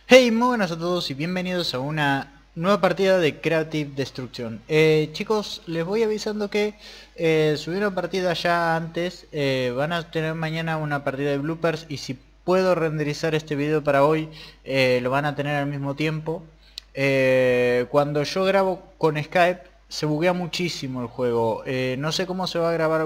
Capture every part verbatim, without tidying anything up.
Hey, muy buenas a todos y bienvenidos a una nueva partida de Creative Destruction. Eh, chicos, les voy avisando que eh, subí una partida ya antes, eh, van a tener mañana una partida de bloopers y si puedo renderizar este video para hoy, eh, lo van a tener al mismo tiempo. Eh, cuando yo grabo con Skype se buguea muchísimo el juego, eh, no sé cómo se va a grabar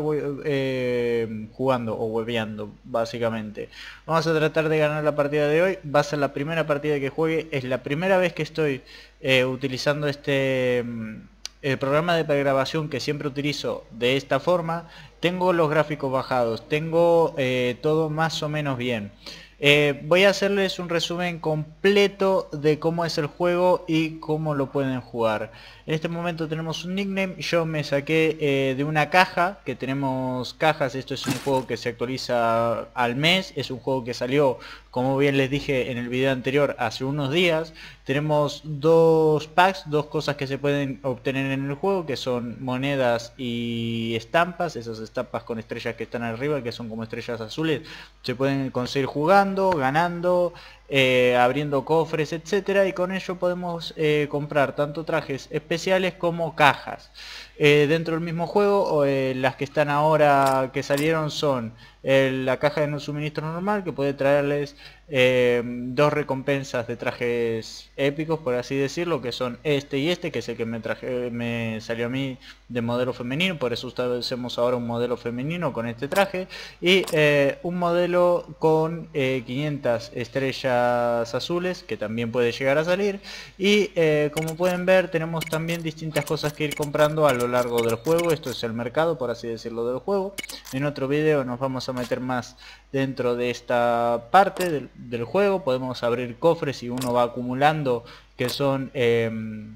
eh, jugando o webeando básicamente. Vamos a tratar de ganar la partida de hoy, va a ser la primera partida que juegue, es la primera vez que estoy eh, utilizando este mm, el programa de pregrabación que siempre utilizo de esta forma. Tengo los gráficos bajados, tengo eh, todo más o menos bien. Eh, voy a hacerles un resumen completo de cómo es el juego y cómo lo pueden jugar. En este momento tenemos un nickname, yo me saqué eh, de una caja, que tenemos cajas, esto es un juego que se actualiza al mes, es un juego que salió, como bien les dije en el video anterior, hace unos días. Tenemos dos packs, dos cosas que se pueden obtener en el juego, que son monedas y estampas, esas estampas con estrellas que están arriba, que son como estrellas azules, se pueden conseguir jugando, ganando, eh, abriendo cofres, etcétera, y con ello podemos eh, comprar tanto trajes especiales como cajas. Eh, dentro del mismo juego, eh, las que están ahora que salieron son eh, la caja de no suministro normal, que puede traerles eh, dos recompensas de trajes épicos, por así decirlo, que son este y este, que es el que me traje, me salió a mí de modelo femenino, por eso hacemos ahora un modelo femenino con este traje, y eh, un modelo con eh, quinientas estrellas azules, que también puede llegar a salir. Y eh, como pueden ver, tenemos también distintas cosas que ir comprando a lo largo del juego. Esto es el mercado, por así decirlo, del juego. En otro video nos vamos a meter más dentro de esta parte del, del juego. Podemos abrir cofres y uno va acumulando, que son eh,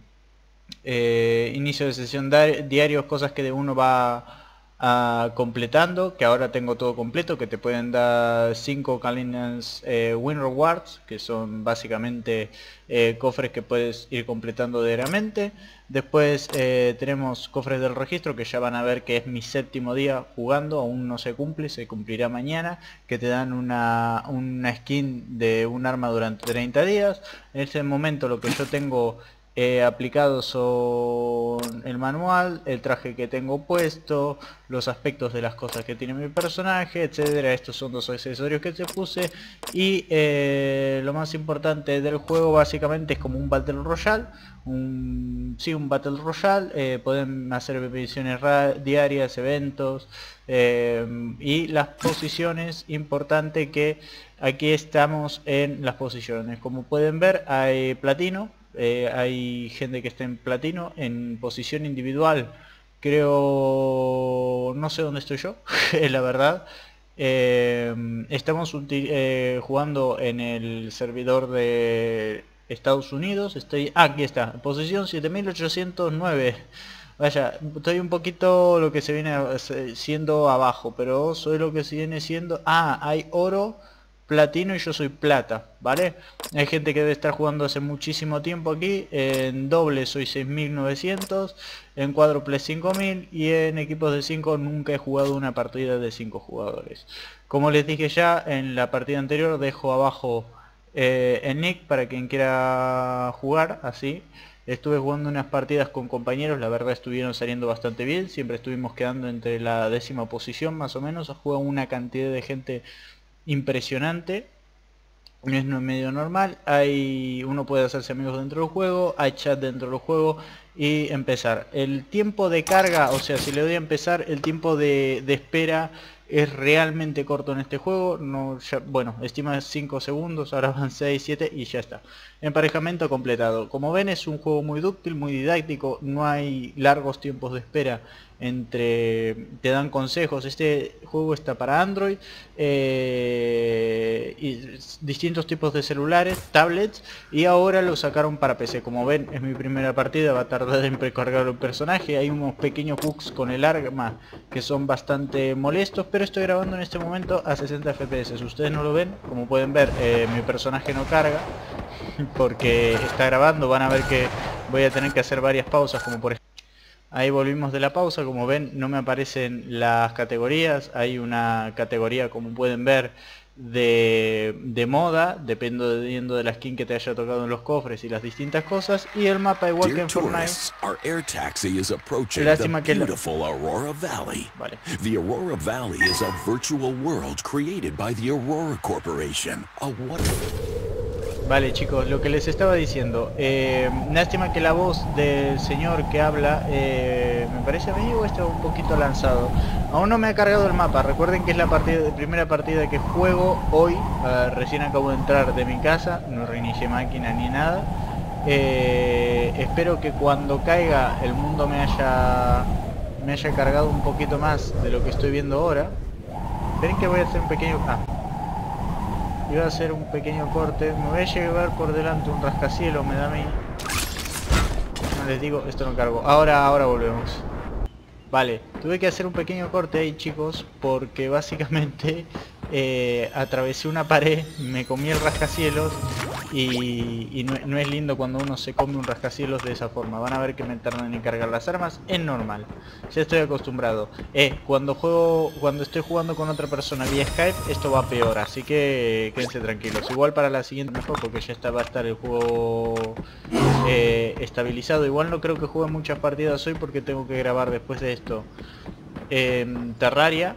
eh, inicio de sesión diarios, cosas que de uno va a completando, que ahora tengo todo completo, que te pueden dar cinco Kalinans eh, Win Rewards, que son básicamente eh, cofres que puedes ir completando diariamente. Después eh, tenemos cofres del registro, que ya van a ver que es mi séptimo día jugando, aún no se cumple, se cumplirá mañana, que te dan una, una skin de un arma durante treinta días. En este momento lo que yo tengo Eh, aplicados son el manual, el traje que tengo puesto, los aspectos de las cosas que tiene mi personaje, etcétera. Estos son dos accesorios que te puse. Y eh, lo más importante del juego básicamente es como un Battle Royale. Un, sí, un Battle Royale. Eh, pueden hacer misiones diarias, eventos. Eh, y las posiciones, importante que aquí estamos en las posiciones. Como pueden ver, hay platino. Eh, hay gente que está en platino, en posición individual. Creo, no sé dónde estoy yo, la verdad. Eh, estamos eh, jugando en el servidor de Estados Unidos. Estoy, ah, aquí está, posición siete mil ochocientos nueve. Vaya, estoy un poquito lo que se viene siendo abajo, pero soy lo que se viene siendo. Ah, hay oro, platino y yo soy plata, ¿vale? Hay gente que debe estar jugando hace muchísimo tiempo aquí. En doble soy seis mil novecientos, en cuádruple cinco mil y en equipos de cinco nunca he jugado una partida de cinco jugadores. Como les dije ya en la partida anterior, dejo abajo eh, el nick para quien quiera jugar así. Estuve jugando unas partidas con compañeros, la verdad estuvieron saliendo bastante bien, siempre estuvimos quedando entre la décima posición más o menos. Juega una cantidad de gente impresionante, no es medio normal. Hay, uno puede hacerse amigos dentro del juego, hay chat dentro del juego y empezar. El tiempo de carga, o sea, si le doy a empezar, el tiempo de, de espera es realmente corto en este juego. No, ya, bueno, estima cinco segundos, ahora van seis, siete y ya está. Emparejamiento completado. Como ven, es un juego muy dúctil, muy didáctico, no hay largos tiempos de espera entre, te dan consejos. Este juego está para Android eh, y distintos tipos de celulares, tablets, y ahora lo sacaron para P C. Como ven, es mi primera partida, va a tardar en precargar el personaje. Hay unos pequeños bugs con el arma que son bastante molestos, pero estoy grabando en este momento a sesenta F P S. Ustedes no lo ven, como pueden ver, eh, mi personaje no carga porque está grabando. Van a ver que voy a tener que hacer varias pausas, como por ejemplo, ahí volvimos de la pausa. Como ven, no me aparecen las categorías. Hay una categoría, como pueden ver, de, de moda, dependiendo de la skin que te haya tocado en los cofres y las distintas cosas, y el mapa igual que en Fortnite. Lástima que la... Aurora Valley. Vale. The Aurora Valley is a virtual world created by the Aurora Corporation. A Vale, chicos, lo que les estaba diciendo, eh, lástima que la voz del señor que habla, eh, me parece a mí o está un poquito lanzado. Aún no me ha cargado el mapa. Recuerden que es la partida, primera partida que juego hoy. Uh, recién acabo de entrar de mi casa, no reinicié máquina ni nada. Eh, espero que cuando caiga el mundo me haya me haya cargado un poquito más de lo que estoy viendo ahora. Esperen que voy a hacer un pequeño... Ah. Iba a hacer un pequeño corte. Me voy a llevar por delante un rascacielos, me da a mí. No les digo, esto no cargo. Ahora, ahora volvemos. Vale, tuve que hacer un pequeño corte ahí, chicos, porque básicamente eh, atravesé una pared, me comí el rascacielos y, y no, no es lindo cuando uno se come un rascacielos de esa forma. Van a ver que me tardan en cargar las armas, es normal, ya estoy acostumbrado. Eh, cuando juego, cuando estoy jugando con otra persona vía Skype, esto va peor, así que quédense tranquilos. Igual para la siguiente mejor, porque ya está, va a estar el juego eh, estabilizado. Igual no creo que juegue muchas partidas hoy porque tengo que grabar después de esto eh, Terraria.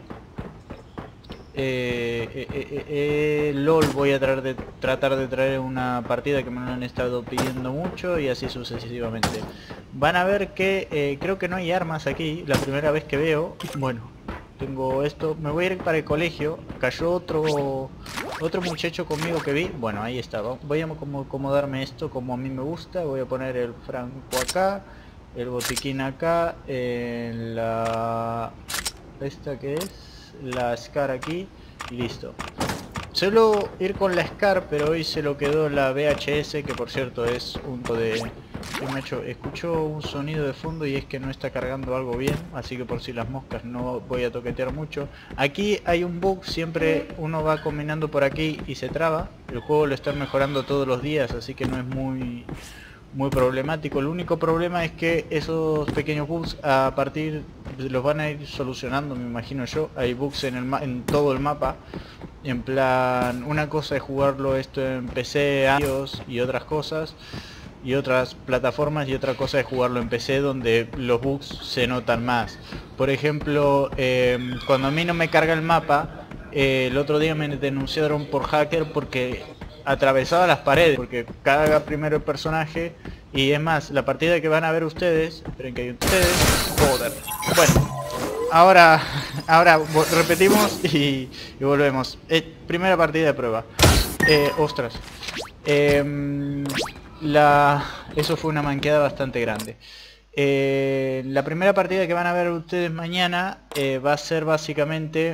Eh, eh, eh, eh, LOL voy a tratar de, tratar de traer una partida que me lo han estado pidiendo mucho y así sucesivamente. Van a ver que eh, creo que no hay armas aquí, la primera vez que veo. Bueno, tengo esto, me voy a ir para el colegio. Cayó otro otro muchacho conmigo que vi. Bueno, ahí está, voy a acomodarme esto como a mí me gusta. Voy a poner el franco acá, el botiquín acá, en la... esta que es la Scar aquí y listo. Suelo ir con la Scar, pero hoy se lo quedó la V H S, que por cierto es un de... me hecho, escucho un sonido de fondo y es que no está cargando algo bien, así que por si las moscas no voy a toquetear mucho. Aquí hay un bug, siempre uno va combinando por aquí y se traba. El juego lo están mejorando todos los días, así que no es muy... muy problemático. El único problema es que esos pequeños bugs a partir los van a ir solucionando, me imagino yo. Hay bugs en, el ma en todo el mapa. En plan, una cosa es jugarlo esto en P C, iOS y otras cosas y otras plataformas, y otra cosa es jugarlo en P C donde los bugs se notan más. Por ejemplo, eh, cuando a mí no me carga el mapa, eh, el otro día me denunciaron por hacker porque atravesaba las paredes, porque carga primero el personaje. Y es más, la partida que van a ver ustedes, esperen que hay ustedes, joder, bueno, ahora ahora repetimos y, y volvemos. Eh, primera partida de prueba. Eh, ostras, eh, la eso fue una manqueada bastante grande. Eh, la primera partida que van a ver ustedes mañana eh, va a ser básicamente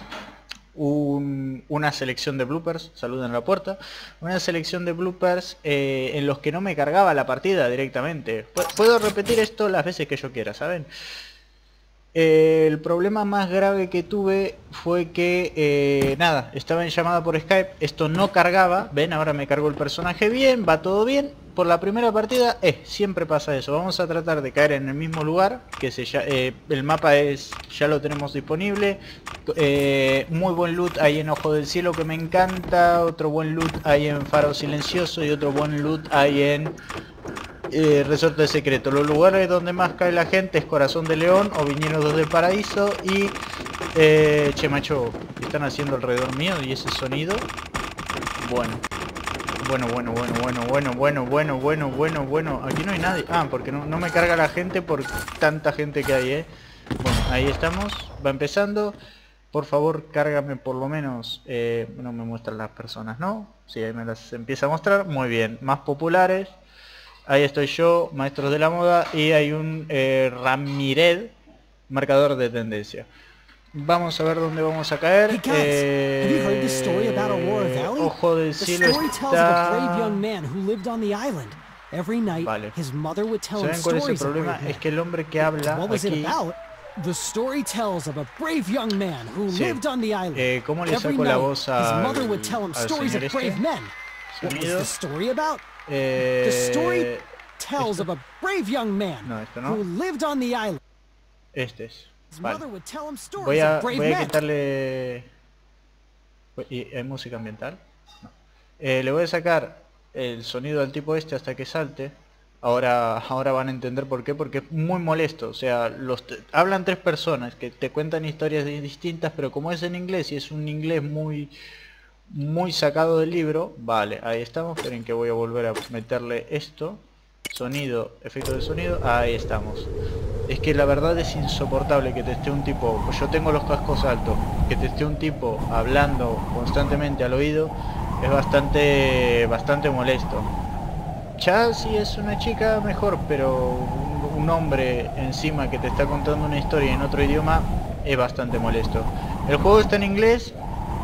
Un, una selección de bloopers. Saluden a la puerta. Una selección de bloopers eh, en los que no me cargaba la partida directamente. Puedo repetir esto las veces que yo quiera, ¿saben? Eh, el problema más grave que tuve fue que eh, nada, estaba en llamada por Skype, esto no cargaba. Ven, ahora me cargó el personaje bien, va todo bien. Por la primera partida, eh, siempre pasa eso. Vamos a tratar de caer en el mismo lugar, que se ya, eh, el mapa es, ya lo tenemos disponible. Eh, muy buen loot hay en Ojo del Cielo, que me encanta. Otro buen loot hay en Faro Silencioso y otro buen loot hay en eh, Resorte Secreto. Los lugares donde más cae la gente es Corazón de León o Viñedos del Paraíso y eh, che macho, ¿qué están haciendo alrededor mío? Y ese sonido, bueno. Bueno, bueno, bueno, bueno, bueno, bueno, bueno, bueno, bueno, bueno. Aquí no hay nadie. Ah, porque no, no me carga la gente por tanta gente que hay, eh. Bueno, ahí estamos. Va empezando. Por favor, cárgame por lo menos. Eh, no me muestran las personas, ¿no? Sí, ahí me las empieza a mostrar. Muy bien. Más populares. Ahí estoy yo, Maestros de la Moda. Y hay un eh, Ramírez, marcador de tendencia. Vamos a ver dónde vamos a caer. Hey guys, eh... have you heard the story about Aurora Valley? Ojo del The Cielo story tells of a brave está... young man who lived on the island. Every night, Vale. his mother would tell him ¿Saben cuál es el stories of problema? brave men. Es que el hombre que habla What was it aquí... about? The story tells of a brave young man who Sí. lived on the island. Eh, ¿Cómo le Every saco la night, voz his al, mother would tell him al stories señor of brave este? men. What was Sonido. the story about? Eh, The story tells esto. of a brave young man No, esto who no. lived on the island. Este es. His Vale. mother would tell him stories Voy a, of brave voy a men. quitarle... ¿Y hay música ambiental? No. Eh, le voy a sacar el sonido al tipo este hasta que salte. Ahora, ahora van a entender por qué, porque es muy molesto. O sea, los hablan tres personas que te cuentan historias distintas, pero como es en inglés y es un inglés muy muy sacado del libro. Vale, ahí estamos. Esperen que voy a volver a meterle esto. Sonido, efecto de sonido. Ahí estamos. Es que la verdad es insoportable que te esté un tipo, pues yo tengo los cascos altos, que te esté un tipo hablando constantemente al oído es bastante bastante molesto. Ya si es una chica mejor, pero un, un hombre encima que te está contando una historia en otro idioma es bastante molesto. El juego está en inglés.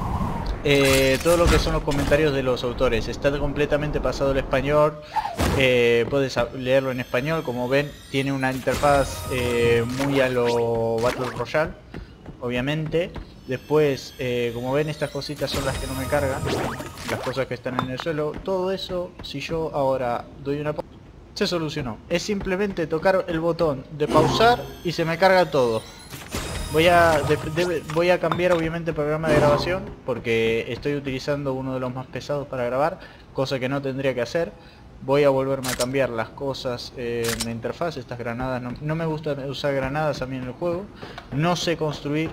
Eh, todo lo que son los comentarios de los autores está completamente pasado al español. Eh, puedes leerlo en español. Como ven, tiene una interfaz eh, muy a lo Battle Royale, obviamente. Después, eh, como ven, estas cositas son las que no me cargan, las cosas que están en el suelo. Todo eso, si yo ahora doy una pausa, se solucionó. Es simplemente tocar el botón de pausar y se me carga todo. Voy a, de, de, voy a cambiar obviamente el programa de grabación porque estoy utilizando uno de los más pesados para grabar, cosa que no tendría que hacer. Voy a volverme a cambiar las cosas eh, en la interfaz. Estas granadas, no, no me gusta usar granadas a mí en el juego. No sé construir.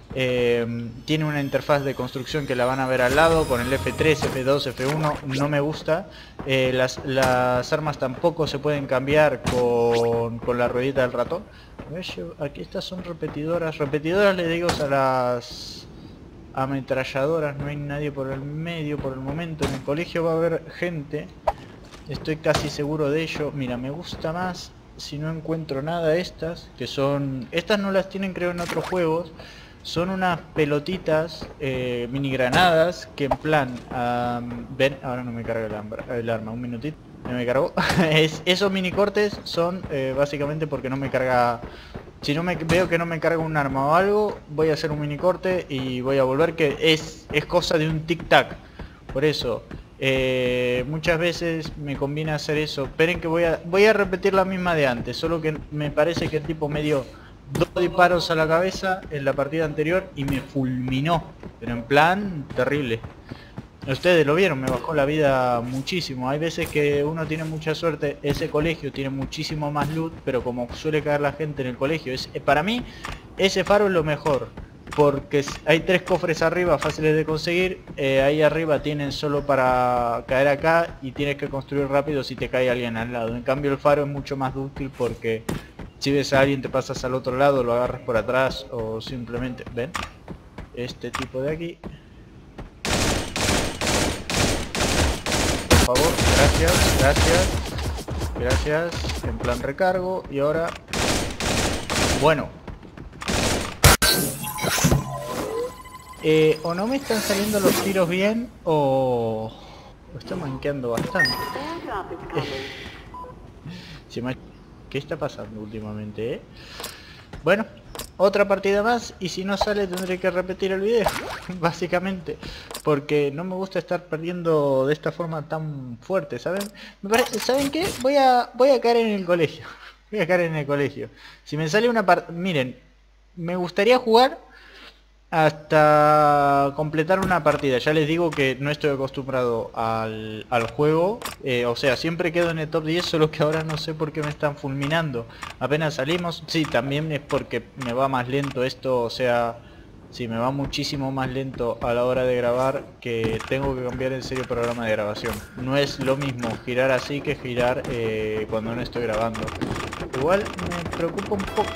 Eh, tiene una interfaz de construcción que la van a ver al lado con el F tres, F dos, F uno. No me gusta. Eh, las, las armas tampoco se pueden cambiar con, con la ruedita del ratón. Aquí estas son repetidoras. Repetidoras le digo a las ametralladoras. No hay nadie por el medio por el momento. En el colegio va a haber gente. Estoy casi seguro de ello. Mira, me gusta más si no encuentro nada estas. Que son... Estas no las tienen creo en otros juegos. Son unas pelotitas, eh, mini granadas, que en plan... Um, ven, ahora no me carga el, arma, el arma, un minutito. No me cargó. es, esos mini cortes son eh, básicamente porque no me carga... Si no me veo que no me carga un arma o algo, voy a hacer un mini corte y voy a volver, que es, es cosa de un tic tac. Por eso, eh, muchas veces me conviene hacer eso. Esperen que voy a, voy a repetir la misma de antes, solo que me parece que el tipo me dio dos disparos a la cabeza en la partida anterior y me fulminó. Pero en plan, terrible. Ustedes lo vieron, me bajó la vida muchísimo. Hay veces que uno tiene mucha suerte, ese colegio tiene muchísimo más loot, pero como suele caer la gente en el colegio, es, para mí ese faro es lo mejor, porque hay tres cofres arriba fáciles de conseguir. eh, ahí arriba tienen solo para caer acá y tienes que construir rápido si te cae alguien al lado. En cambio el faro es mucho más útil porque si ves a alguien te pasas al otro lado, lo agarras por atrás o simplemente... ¿Ven? Este tipo de aquí... Por favor, gracias, gracias, gracias, en plan recargo. Y ahora, bueno, eh, o no me están saliendo los tiros bien o, o está manqueando bastante. Eh, ¿Qué está pasando últimamente, eh? Bueno, otra partida más y si no sale tendré que repetir el video, básicamente, porque no me gusta estar perdiendo de esta forma tan fuerte, ¿saben? Me parece, ¿saben qué? Voy a voy a caer en el colegio. Voy a caer en el colegio. Si me sale una parte, miren, me gustaría jugar hasta completar una partida. Ya les digo que no estoy acostumbrado al, al juego, eh, o sea, siempre quedo en el top diez, solo que ahora no sé por qué me están fulminando. Apenas salimos, sí, también es porque me va más lento esto, o sea, sí, me va muchísimo más lento a la hora de grabar, que tengo que cambiar en serio el programa de grabación. No es lo mismo girar así que girar eh, cuando no estoy grabando. Igual me preocupa un poco.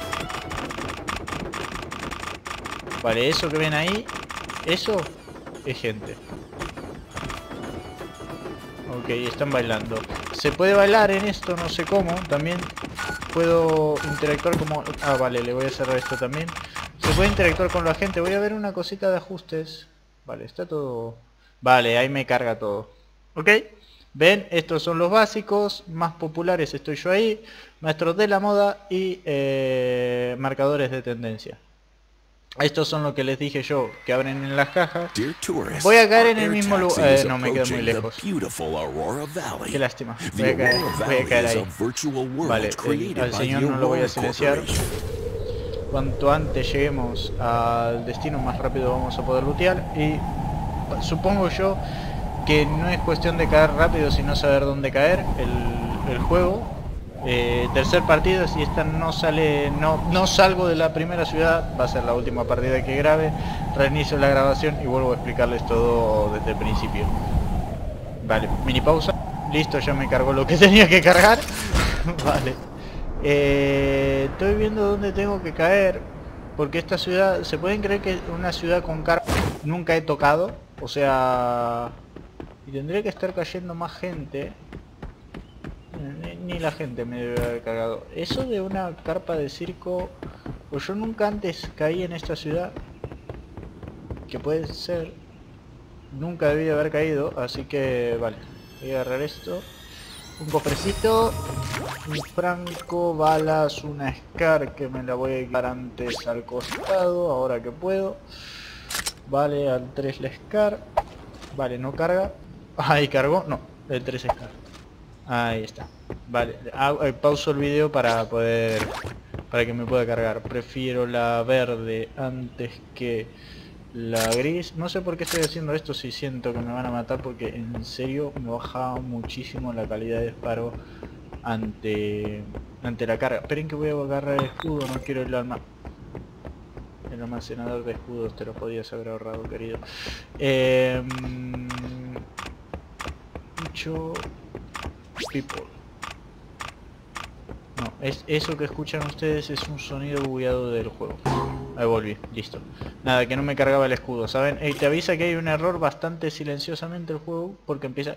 Vale, eso que ven ahí, eso es gente. Ok, están bailando. Se puede bailar en esto, no sé cómo. También puedo interactuar como... Ah, vale, le voy a cerrar esto también. Se puede interactuar con la gente. Voy a ver una cosita de ajustes. Vale, está todo... Vale, ahí me carga todo. Ok, ven, estos son los básicos más populares. Estoy yo ahí. Maestros de la moda y eh, marcadores de tendencia. Estos son lo que les dije yo, que abren en las cajas. Voy a caer en el mismo lugar. Eh, no, me quedo muy lejos. Qué lástima. Voy a caer, voy a caer ahí. Vale, el, al señor no lo voy a silenciar. Cuanto antes lleguemos al destino, más rápido vamos a poder lootear. Y supongo yo que no es cuestión de caer rápido, sino saber dónde caer el, el juego. Eh, tercer partido, si esta no sale, no, no salgo de la primera ciudad, va a ser la última partida que grabe. Reinicio la grabación y vuelvo a explicarles todo desde el principio. Vale, mini pausa. Listo, ya me cargó lo que tenía que cargar. Vale. Eh, estoy viendo dónde tengo que caer, porque esta ciudad, ¿se pueden creer que una ciudad con carga nunca he tocado? O sea, y tendría que estar cayendo más gente. Ni, ni la gente me debe haber cargado. Eso de una carpa de circo, pues yo nunca antes caí en esta ciudad, que puede ser, nunca debí de haber caído, así que vale, voy a agarrar esto. Un cofrecito, un franco, balas, una Scar que me la voy a equipar antes al costado, ahora que puedo. Vale, al tres la Scar. Vale, no carga. Ahí cargó, no, el tres Scar. Ahí está. Vale, ah, eh, pauso el video para poder, para que me pueda cargar. Prefiero la verde antes que la gris. No sé por qué estoy haciendo esto si siento que me van a matar, porque en serio me baja muchísimo la calidad de disparo ante ante la carga. Esperen que voy a agarrar el escudo, no quiero el alma. El almacenador de escudos te lo podías haber ahorrado, querido. Eh, mucho people. No, es eso que escuchan ustedes es un sonido bugueado del juego. Ahí volví, listo. Nada, que no me cargaba el escudo, ¿saben? Ey, te avisa que hay un error bastante silenciosamente el juego, porque empieza...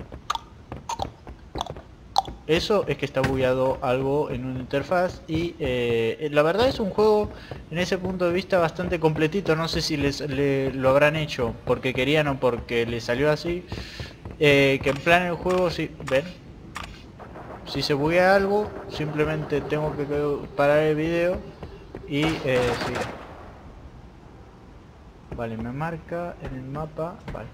Eso es que está bugueado algo en una interfaz y eh, la verdad es un juego en ese punto de vista bastante completito. No sé si les le, lo habrán hecho porque querían o porque les salió así. Eh, que en plan el juego, si ven, si se buguea algo, simplemente tengo que parar el video y eh, sí. Vale, me marca en el mapa, vale.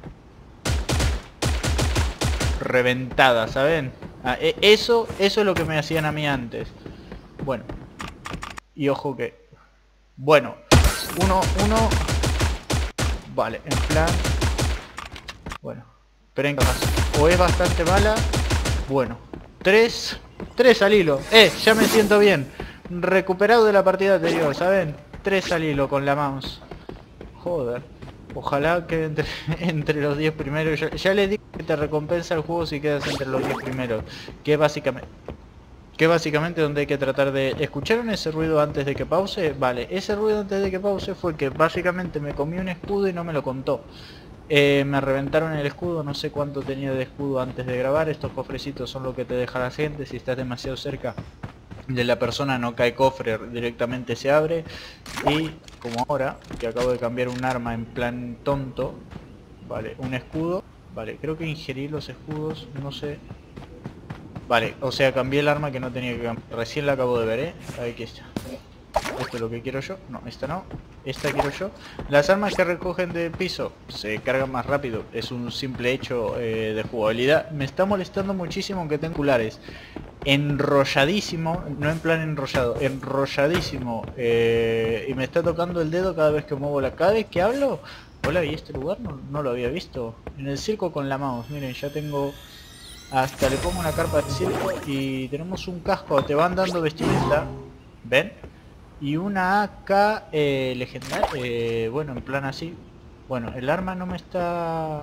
Reventada, ¿saben? Ah, eso, eso es lo que me hacían a mí antes. Bueno. Y ojo que... Bueno. Uno, uno... Vale, en plan... Bueno. Esperen que o es bastante mala. Bueno. Tres... Tres al hilo. Eh, ya me siento bien. Recuperado de la partida anterior, ¿saben? Tres al hilo con la mouse. Joder. Ojalá que entre, entre los diez primeros. Ya, ya les digo que te recompensa el juego si quedas entre los diez primeros. Que básicamente... Que básicamente donde hay que tratar de... ¿Escucharon ese ruido antes de que pause? Vale, ese ruido antes de que pause fue que básicamente me comí un escudo y no me lo contó. Eh, me reventaron el escudo, no sé cuánto tenía de escudo antes de grabar. Estos cofrecitos son lo que te deja la gente. Si estás demasiado cerca de la persona no cae cofre, directamente se abre. Y como ahora, que acabo de cambiar un arma en plan tonto. Vale, un escudo. Vale, creo que ingerí los escudos, no sé. Vale, o sea, cambié el arma que no tenía que cambiar. Recién la acabo de ver, ¿eh? Aquí está. Esto es lo que quiero yo. No, esta no. Esta quiero yo. Las armas que recogen del piso se cargan más rápido. Es un simple hecho eh, de jugabilidad. Me está molestando muchísimo que tengo oculares enrolladísimo. No en plan enrollado, enrolladísimo. Eh, y me está tocando el dedo cada vez que muevo la... Cada vez que hablo. Hola, ¿y este lugar? No, no lo había visto. En el circo con la mouse. Miren, ya tengo... Hasta le pongo una carpa de circo y tenemos un casco. Te van dando vestimenta. ¿Ven? Y una A K eh, legendaria, eh, bueno, en plan así. Bueno, el arma no me está...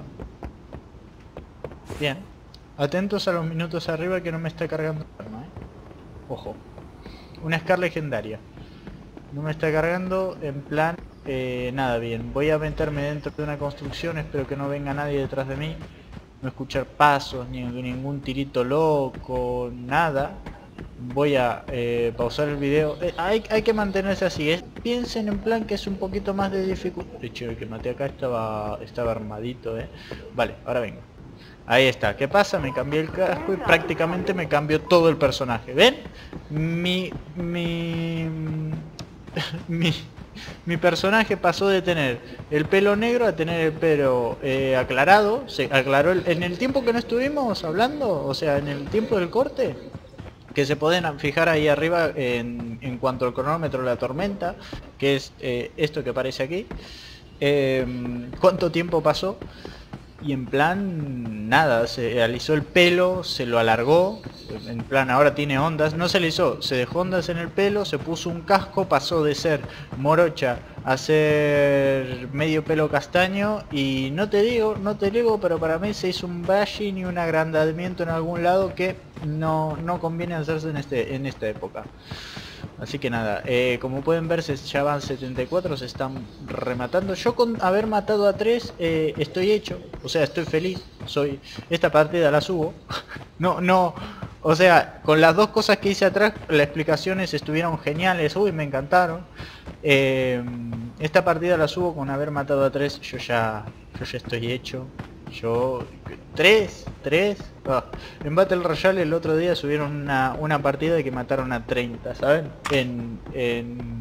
Bien. Atentos a los minutos arriba que no me está cargando el arma, ¿eh? Ojo. Una Scar legendaria. No me está cargando en plan... Eh, nada, bien. Voy a meterme dentro de una construcción, espero que no venga nadie detrás de mí. No escuchar pasos, ni ningún tirito loco, nada. Voy a eh, pausar el video. Eh, hay, hay que mantenerse así. Es, piensen en plan que es un poquito más de dificultad. De hecho, el que maté acá estaba estaba armadito, eh. Vale, ahora vengo. Ahí está. ¿Qué pasa? Me cambié el casco y prácticamente me cambió todo el personaje. ¿Ven? Mi... Mi... mi... Mi personaje pasó de tener el pelo negro a tener el pelo eh, aclarado. Se aclaró el, en el tiempo que no estuvimos hablando, o sea, en el tiempo del corte, que se pueden fijar ahí arriba en, en cuanto al cronómetro de la tormenta, que es eh, esto que aparece aquí. Eh, ¿Cuánto tiempo pasó? Y en plan, nada, se alisó el pelo, se lo alargó, en plan ahora tiene ondas, no se alisó, se dejó ondas en el pelo, se puso un casco, pasó de ser morocha a ser medio pelo castaño y no te digo, no te digo, pero para mí se hizo un brushing y un agrandamiento en algún lado que no, no conviene hacerse en, este, en esta época. Así que nada, eh, como pueden ver ya van setenta y cuatro, se están rematando. Yo con haber matado a tres eh, estoy hecho, o sea, estoy feliz. Soy esta partida la subo. No, no, o sea, con las dos cosas que hice atrás, las explicaciones estuvieron geniales. Uy, me encantaron. Eh, esta partida la subo con haber matado a tres. Yo ya, yo ya estoy hecho. Yo... ¿Tres? ¿Tres? Oh. En Battle Royale el otro día subieron una, una partida de que mataron a treinta, ¿saben? En... En...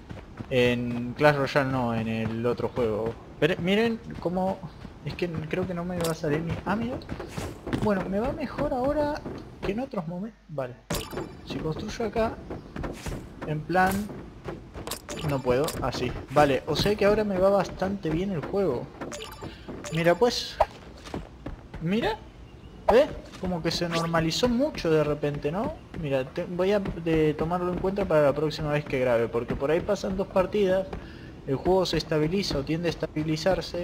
En Clash Royale no, en el otro juego. Pero miren cómo... Es que creo que no me va a salir mi... Ah, mira. Bueno, me va mejor ahora que en otros momentos. Vale. Si construyo acá... En plan... No puedo, así. Vale, o sea que ahora me va bastante bien el juego. Mira pues... Mira, ¿eh? Como que se normalizó mucho de repente, ¿no? Mira, te, voy a de, tomarlo en cuenta para la próxima vez que grabe, porque por ahí pasan dos partidas, el juego se estabiliza o tiende a estabilizarse,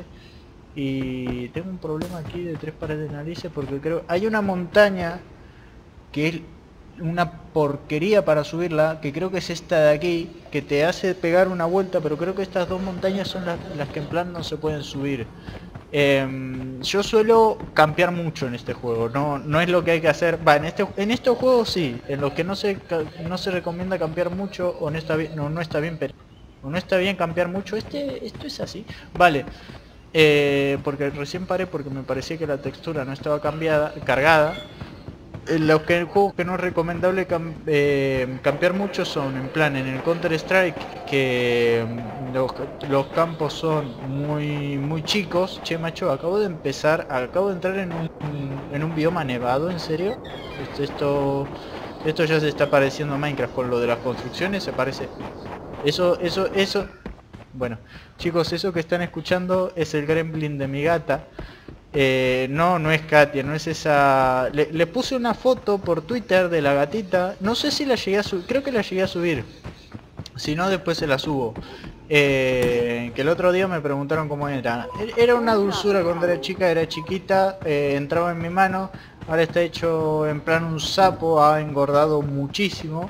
y tengo un problema aquí de tres pares de narices porque creo... Hay una montaña que es una porquería para subirla, que creo que es esta de aquí, que te hace pegar una vuelta, pero creo que estas dos montañas son las, las que en plan no se pueden subir. Eh, yo suelo campear mucho en este juego, no, no es lo que hay que hacer. Va, en este en estos juegos sí, en los que no se no se recomienda campear mucho o no está bien, no, no está bien, pero o no está bien campear mucho. Este esto es así. Vale. Eh, porque recién paré porque me parecía que la textura no estaba cambiada, cargada. Los que, juegos que no es recomendable cam, eh, campear mucho son en plan en el Counter Strike, que los, los campos son muy muy chicos. Che macho, acabo de empezar, acabo de entrar en un, en un bioma nevado, ¿en serio? Esto, esto esto ya se está pareciendo a Minecraft con lo de las construcciones, se parece. Eso, eso, eso. Bueno, chicos, eso que están escuchando es el gremlin de mi gata. Eh, no, no es Katia, no es esa... Le, le puse una foto por Twitter de la gatita. No sé si la llegué a subir, creo que la llegué a subir. Si no, después se la subo. Eh, que el otro día me preguntaron cómo era. Era una dulzura cuando era chica, era chiquita, eh, entraba en mi mano. Ahora está hecho en plan un sapo, ha engordado muchísimo.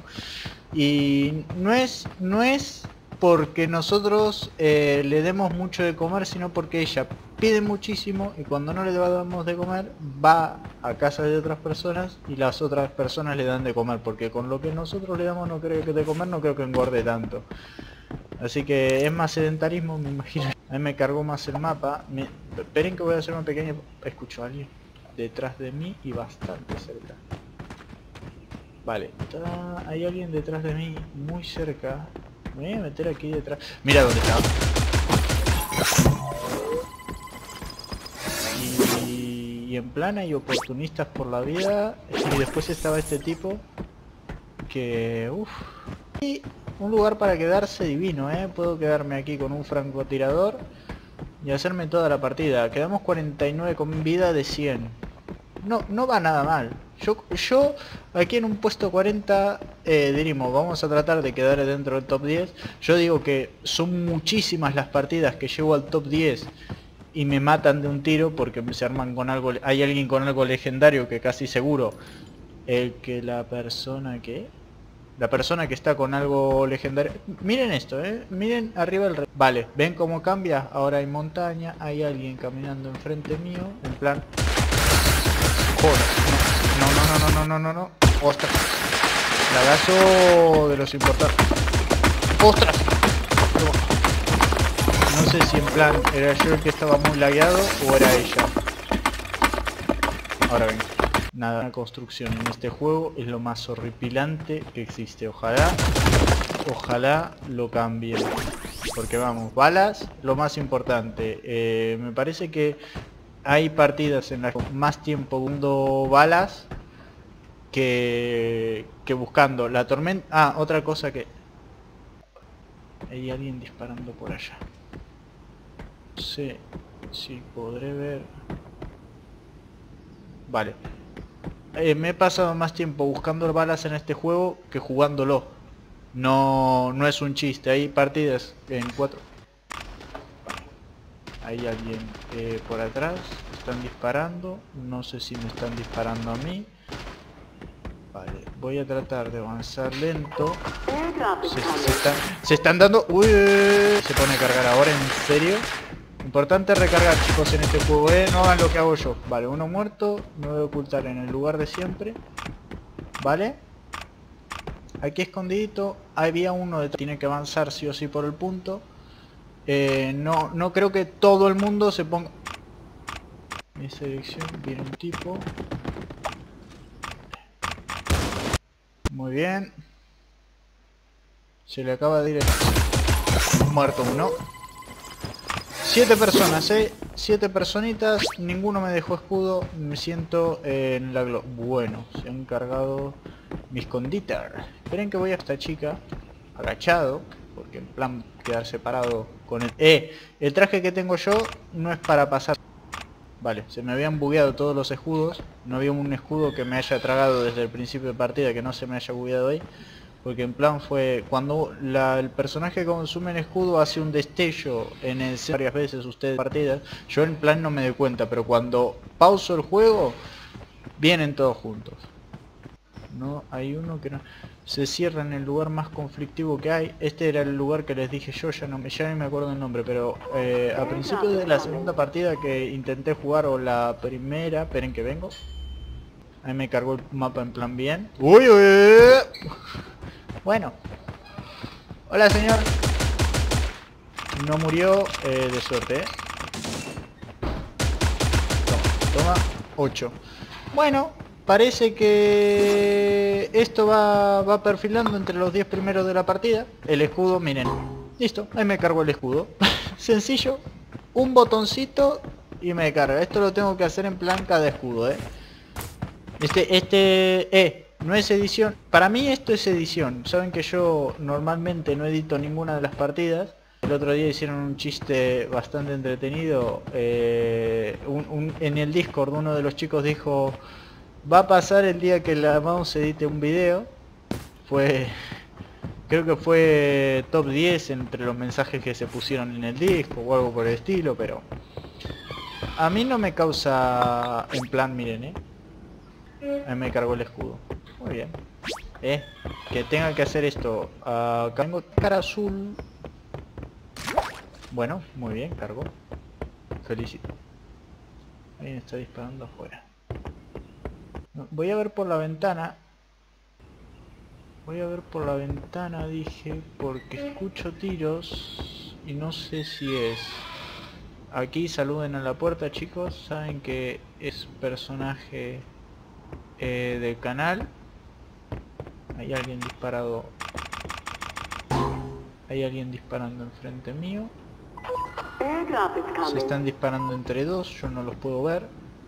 Y no es... no es porque nosotros eh, le demos mucho de comer, sino porque ella pide muchísimo y cuando no le damos de comer va a casa de otras personas y las otras personas le dan de comer, porque con lo que nosotros le damos no creo que de comer no creo que engorde tanto. Así que es más sedentarismo, me imagino. A mí me cargó más el mapa. Me... Esperen que voy a hacer una pequeña... Escucho a alguien detrás de mí y bastante cerca. Vale, está... hay alguien detrás de mí muy cerca. Me voy a meter aquí detrás. Mira dónde está. Y, y en plan hay oportunistas por la vida. Y después estaba este tipo que... uff. Y un lugar para quedarse divino, ¿eh? Puedo quedarme aquí con un francotirador y hacerme toda la partida. Quedamos cuarenta y nueve con vida de cien. No, no va nada mal. Yo, yo aquí en un puesto cuarenta eh, diríamos, vamos a tratar de quedar dentro del top diez. Yo digo que son muchísimas las partidas que llego al top diez y me matan de un tiro porque se arman con algo. Hay alguien con algo legendario que casi seguro el que la persona que la persona que está con algo legendario. Miren esto, eh, miren arriba el re... Vale, ven cómo cambia. Ahora hay montaña, hay alguien caminando enfrente mío, en plan... Joder, no, no, no, no, no, no, no, ostras. Lagazo de los importantes. Ostras. No sé si en plan era yo el que estaba muy lagueado o era ella. Ahora ven. Nada, la construcción en este juego es lo más horripilante que existe. Ojalá, ojalá lo cambien. Porque vamos, balas, lo más importante. Eh, me parece que hay partidas en las que más tiempo buscando balas que, que buscando la tormenta. Ah, otra cosa que... Hay alguien disparando por allá. sé si podré ver. Vale. Eh, me he pasado más tiempo buscando balas en este juego que jugándolo. No, no es un chiste. Hay partidas en cuatro. Hay alguien eh, por atrás. Están disparando. No sé si me están disparando a mí. Vale, voy a tratar de avanzar lento. Se, se, están, se están dando... Uy, se pone a cargar ahora, ¿en serio? Importante recargar, chicos, en este juego, ¿eh? No hagan lo que hago yo. Vale, uno muerto. Me voy a ocultar en el lugar de siempre. Vale. Aquí escondidito. Había uno que tiene que avanzar sí o sí por el punto. Eh, no, no creo que todo el mundo se ponga... Mi selección, viene un tipo. Muy bien. Se le acaba de ir el... Muerto uno. Siete personas, eh. Siete personitas. Ninguno me dejó escudo. Me siento eh, en la glo... Bueno, se han cargado mis conditar. Esperen que voy a esta chica. Agachado. Porque en plan quedar separado con el... Eh, el traje que tengo yo no es para pasar... Vale, se me habían bugueado todos los escudos. No había un escudo que me haya tragado desde el principio de partida que no se me haya bugueado ahí. Porque en plan fue... Cuando la, el personaje que consume el escudo hace un destello en el centro varias veces ustedes partidas, yo en plan no me doy cuenta, pero cuando pauso el juego, vienen todos juntos. No, hay uno que no... Se cierra en el lugar más conflictivo que hay. Este era el lugar que les dije yo, ya no me, ya ni me acuerdo el nombre, pero eh, a principio de la segunda partida que intenté jugar, o la primera, esperen que vengo. Ahí me cargó el mapa en plan bien. Uy, uy, uy. Bueno. Hola, señor. No murió, eh, de suerte, ¿eh? Toma, toma, ocho. Bueno. Parece que esto va, va perfilando entre los diez primeros de la partida. El escudo, miren. Listo, ahí me cargo el escudo. Sencillo. Un botoncito y me carga. Esto lo tengo que hacer en plan cada escudo, ¿eh? Este, este, eh, no es edición. Para mí esto es edición. Saben que yo normalmente no edito ninguna de las partidas. El otro día hicieron un chiste bastante entretenido. Eh, un, un, en el Discord uno de los chicos dijo... Va a pasar el día que la mouse edite un video. Fue... Creo que fue top diez entre los mensajes que se pusieron en el disco o algo por el estilo, pero... A mí no me causa... En plan, miren, eh. Ahí me cargó el escudo. Muy bien. Eh, que tenga que hacer esto. Acá tengo cara azul. Bueno, muy bien, cargó. Felicito. Alguien está disparando afuera. Voy a ver por la ventana. Voy a ver por la ventana, dije, porque escucho tiros y no sé si es. Aquí saluden a la puerta, chicos. Saben que es personaje eh, del canal. Hay alguien disparado. Hay alguien disparando enfrente mío. Se están disparando entre dos, yo no los puedo ver.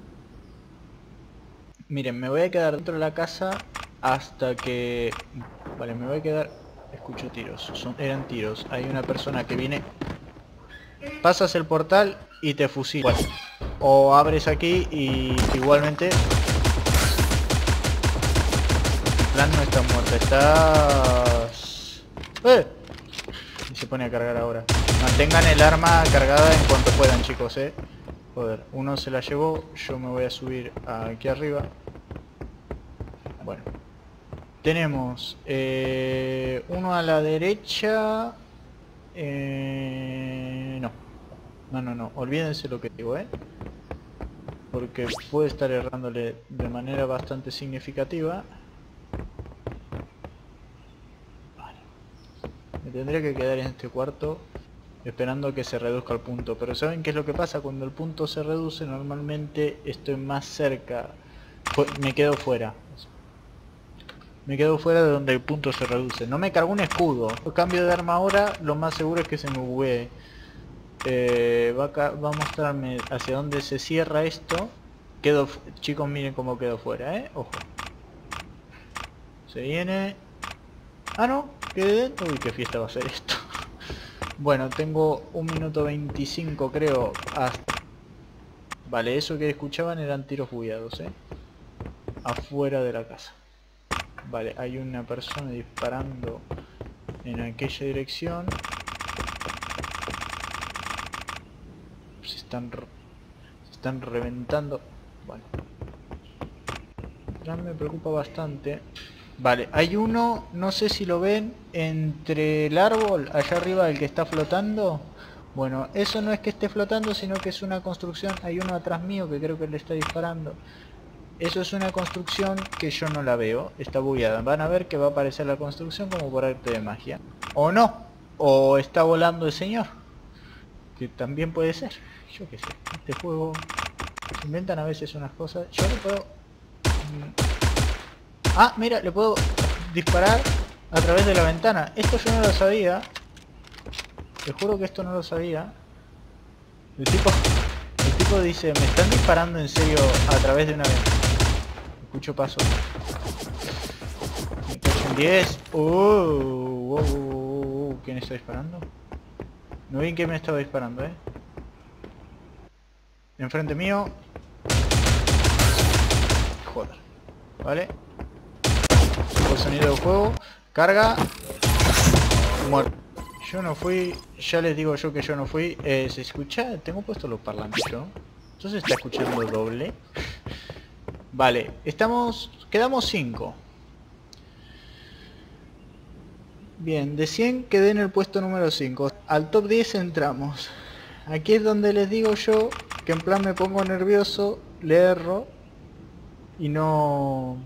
Miren, me voy a quedar dentro de la casa hasta que... Vale, me voy a quedar... Escucho tiros, son, eran tiros. Hay una persona que viene... Pasas el portal y te fusila. Bueno, o abres aquí y igualmente... Plan no está muerta, estás... ¡Eh! Y se pone a cargar ahora. Mantengan el arma cargada en cuanto puedan, chicos, eh. Joder, uno se la llevó, yo me voy a subir aquí arriba. Bueno. Tenemos eh, uno a la derecha. Eh, no. No, no, no. Olvídense lo que digo, ¿eh? Porque puede estar errándole de manera bastante significativa. Vale. Me tendría que quedar en este cuarto esperando a que se reduzca el punto, pero ¿saben qué es lo que pasa? Cuando el punto se reduce normalmente estoy más cerca, me quedo fuera me quedo fuera de donde el punto se reduce. No me cargo un escudo, cambio de arma ahora, lo más seguro es que se me buguee. eh, va, a, va a mostrarme hacia dónde se cierra esto. Quedo, chicos, miren cómo quedo fuera, eh, ojo. Se viene... Ah, no, quedé dentro. Uy, qué fiesta va a ser esto. Bueno, tengo un minuto veinticinco creo hasta... Vale, eso que escuchaban eran tiros bugueados, ¿eh? Afuera de la casa. Vale, hay una persona disparando en aquella dirección. Se están... Se están reventando. Vale. Ya me preocupa bastante. Vale, hay uno, no sé si lo ven, entre el árbol, allá arriba, el que está flotando. Bueno, eso no es que esté flotando, sino que es una construcción. Hay uno atrás mío que creo que le está disparando. Eso es una construcción que yo no la veo, está bugueada. Van a ver que va a aparecer la construcción como por arte de magia. O no, o está volando el señor, que también puede ser. Yo qué sé, este juego se inventan a veces unas cosas. Yo le puedo... Ah, mira, le puedo disparar a través de la ventana. Esto yo no lo sabía. Te juro que esto no lo sabía. El tipo, el tipo dice, me están disparando en serio a través de una ventana. Escucho paso. Me cacho en diez. Uh, uh, uh, uh, uh. ¿Quién está disparando? No vi quién me estaba disparando, eh. Enfrente mío. Joder. Vale. El sonido del juego. Carga. Muerto. Yo no fui. Ya les digo yo que yo no fui. Eh, ¿Se escucha? Tengo puesto los parlantes, ¿no? Entonces está escuchando doble. Vale. Estamos... Quedamos cinco. Bien. De cien quedé en el puesto número cinco. Al top diez entramos. Aquí es donde les digo yo que en plan me pongo nervioso. Le erro. Y no...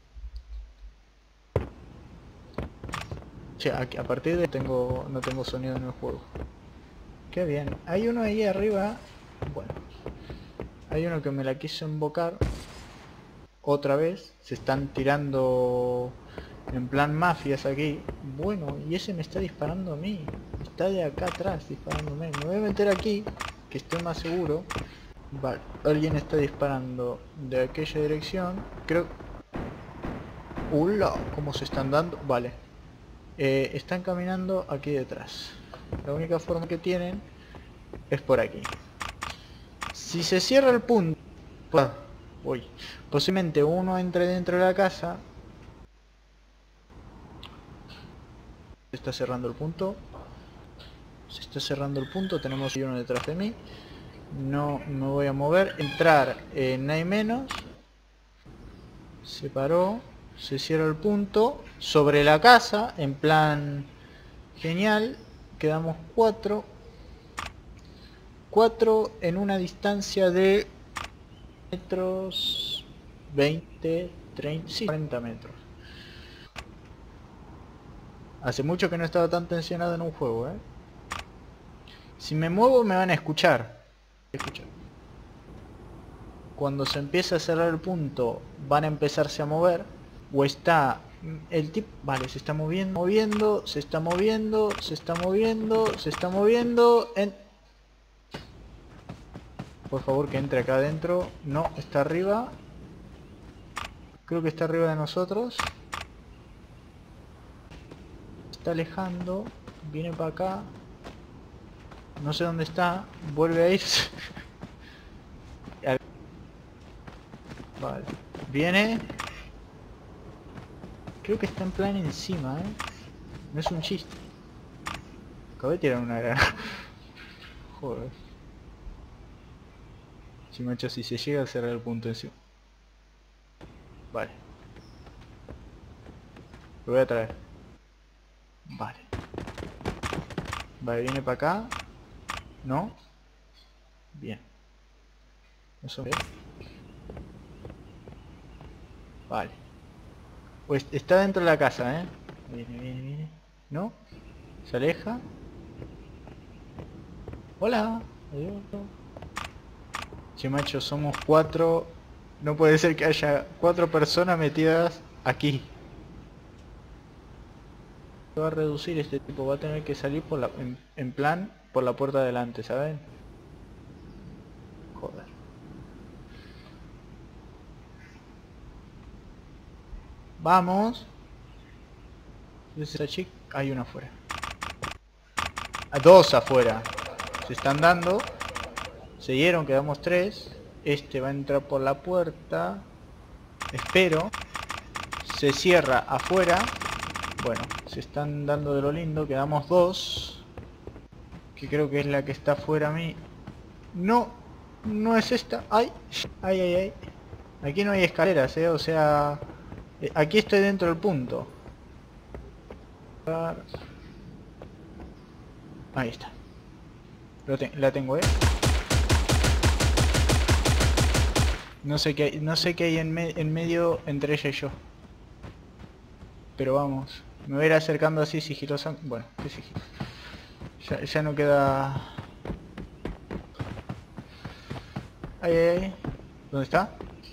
Che, a, a partir de tengo no tengo sonido en el juego. Qué bien. Hay uno ahí arriba. Bueno. Hay uno que me la quiso invocar. Otra vez. Se están tirando en plan mafias aquí. Bueno, y ese me está disparando a mí. Está de acá atrás disparándome. Me voy a meter aquí, que estoy más seguro. Vale. Alguien está disparando de aquella dirección. Creo... ¡Hola! ¿Cómo se están dando? Vale. Eh, están caminando aquí detrás. La única forma que tienen es por aquí. Si se cierra el punto, pues, uy, posiblemente uno entre dentro de la casa. Se está cerrando el punto. Se está cerrando el punto. Tenemos uno detrás de mí. No me voy a mover. Entrar en hay menos. Se paró. Se cierra el punto sobre la casa, en plan genial. Quedamos cuatro. cuatro en una distancia de metros, veinte, treinta, sí, cuarenta metros. Hace mucho que no estaba tan tensionado en un juego, ¿eh? Si me muevo me van a escuchar. Escuchar. Cuando se empieza a cerrar el punto van a empezarse a mover. O está el tipo... Vale, se está moviendo, moviendo, se está moviendo, se está moviendo, se está moviendo... En... Por favor que entre acá adentro. No, está arriba. Creo que está arriba de nosotros. Está alejando. Viene para acá. No sé dónde está. Vuelve a irse. Vale. Viene... Creo que está en plan encima, ¿eh? No es un chiste. Acabo de tirar una granada. Joder. Si macho, si se llega a cerrar el punto encima. Vale. Lo voy a traer. Vale. Vale, viene para acá. ¿No? Bien. Eso es. Vale. Pues está dentro de la casa, ¿eh? Viene, viene, viene. ¿No? Se aleja. Hola. Adiós. Che, macho, somos cuatro. No puede ser que haya cuatro personas metidas aquí. Se va a reducir este tipo. Va a tener que salir por la, en, en plan por la puerta de adelante, ¿saben? Joder. Vamos. Esa chica. Hay una afuera. A dos afuera. Se están dando. Se dieron, quedamos tres. Este va a entrar por la puerta. Espero. Se cierra afuera. Bueno, se están dando de lo lindo. Quedamos dos. Que creo que es la que está afuera a mí. No, no es esta. Ay, ay, ay, ay. Aquí no hay escaleras, eh. O sea, eh, aquí estoy dentro del punto. Ahí está. Lo te la tengo, eh. No sé qué hay, no sé qué hay en, me en medio entre ella y yo. Pero vamos. Me voy a ir acercando así sigilosamente. Bueno, qué sigilo. Ya, ya no queda... Ay, ay, ay. ¿Dónde está?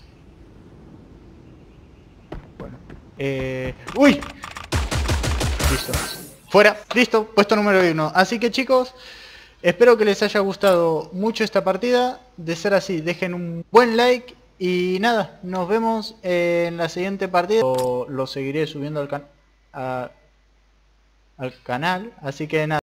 Bueno. Eh... ¡Uy! Listo. Fuera. Listo. Puesto número uno. Así que chicos, espero que les haya gustado mucho esta partida. De ser así, dejen un buen like. Y nada, nos vemos en la siguiente partida. Lo, lo seguiré subiendo al, can a, al canal. Así que nada.